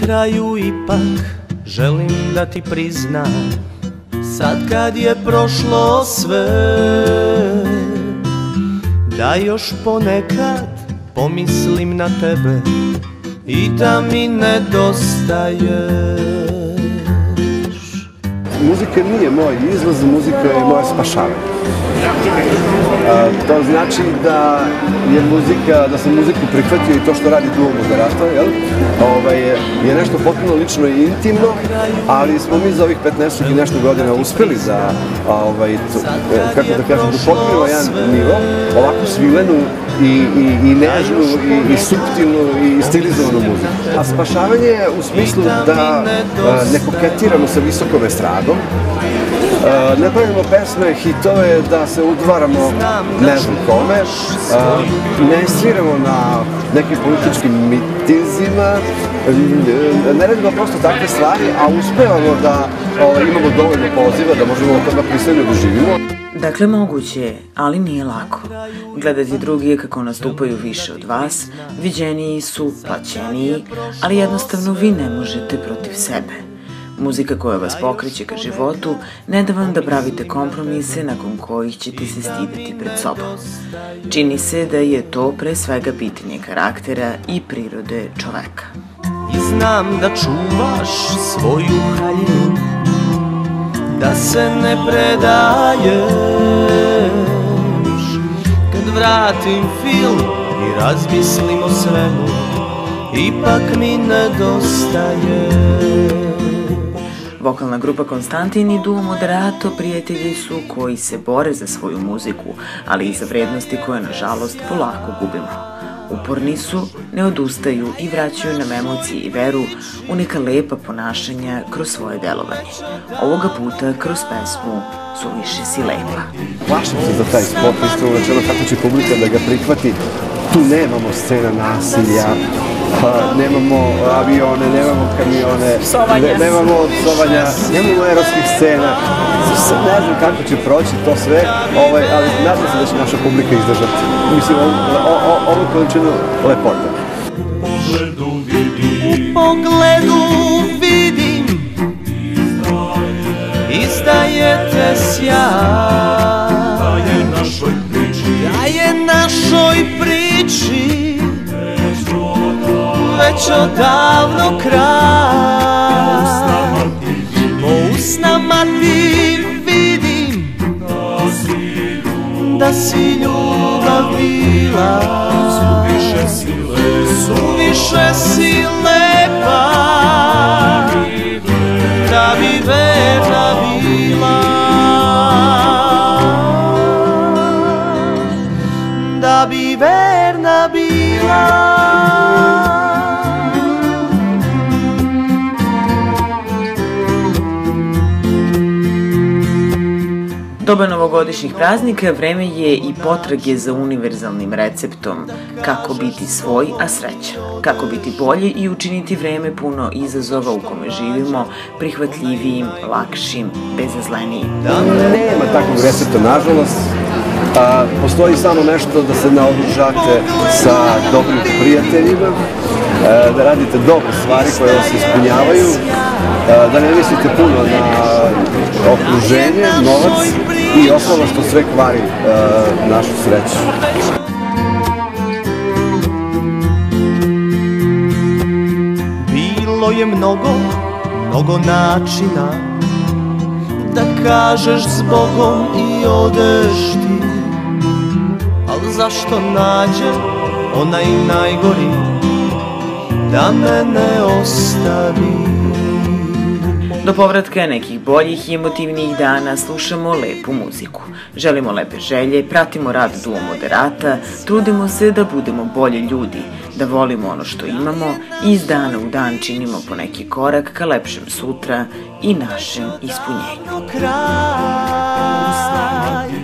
kraju ipak želim da ti priznam, sad kad je prošlo sve, da još ponekad pomislim na tebe i da mi nedostaješ. Muzika nije moj izlaz, muzika je moje spašavanje. To znači da sam muziku prihvatio i to što radi Duo Moderato, je nešto potpuno lično i intimno, ali smo mi za ovih 15 i nešto godina uspeli da, kako da kažem, da potpunimo jedan nivo, ovako svilenu i nežnu i suptilnu i stilizovanu muziku. A spašavanje je u smislu da ne koketiramo sa visokom estradom, ne pravimo pesme, hitove, da se udvaramo ne znam kome, ne sviramo na nekim političkim mitinzima, ne radimo prosto takve stvari, a uspevamo da imamo dovoljno poziva da možemo od toga pristojno da živimo. Dakle, moguće je, ali nije lako. Gledati drugi kako nastupaju više od vas, viđeniji su, plaćeniji, ali jednostavno vi ne možete protiv sebe. Muzika koja vas pokreće ka životu ne da vam da pravite kompromise nakon kojih ćete se stideti pred sobom. Čini se da je to pre svega pitanje karaktera i prirode čoveka. I znam da čuvaš svoju haljinu, da se ne predaješ. Kad vratim film i razmislim o svemu, ipak mi nedostaje. Vokalna grupa Konstantin i Duo Moderato prijatelji su koji se bore za svoju muziku, ali i za vrednosti koje, nažalost, polako gubimo. Uporni su, ne odustaju i vraćaju nam emocije i veru u neka lepa ponašanja kroz svoje delovanje. Ovoga puta kroz pesmu Suviše si lepa. Plašim se za taj spot, iskreno rečeno, kako će publika da ga prihvati. Tu nemamo scena nasilja, nemamo avione, nemamo kamione, nemamo psovanja, nemamo erotskih scena. Ne znam kako će proći to sve, ali nadam se da će naša publika izdržati. Mislim, ovu količinu lepota. U pogledu vidim, izdajete sjaj, da je našoj priči već odavno kraj. Po usnama ti vidim da si ljubav bila, suviše si lepa, da bi verna bila, da bi verna bila. Doba novogodišnjih praznika vreme je i potrage za univerzalnim receptom kako biti svoj, a srećan. Kako biti bolje i učiniti vreme puno izazova u kome živimo prihvatljivijim, lakšim, bezazlenijim. Nema takvog recepta, nažalost. Postoji samo nešto da se naoružate sa dobrim prijateljima, da radite dobre stvari koje vas ispunjavaju, da ne mislite puno na okruženje, novac i ostalo što sve kvari našu sreću. Bilo je mnogo načina da kažeš zbogom i odeš ti, al zašto nađe onaj najgori da me ne ostavi. Do povratka nekih boljih i emotivnijih dana slušamo lepu muziku. Želimo lepe želje, pratimo rad Duo Moderata, trudimo se da budemo bolji ljudi, da volimo ono što imamo i iz dana u dan činimo po neki korak ka lepšem sutra i našem ispunjenju.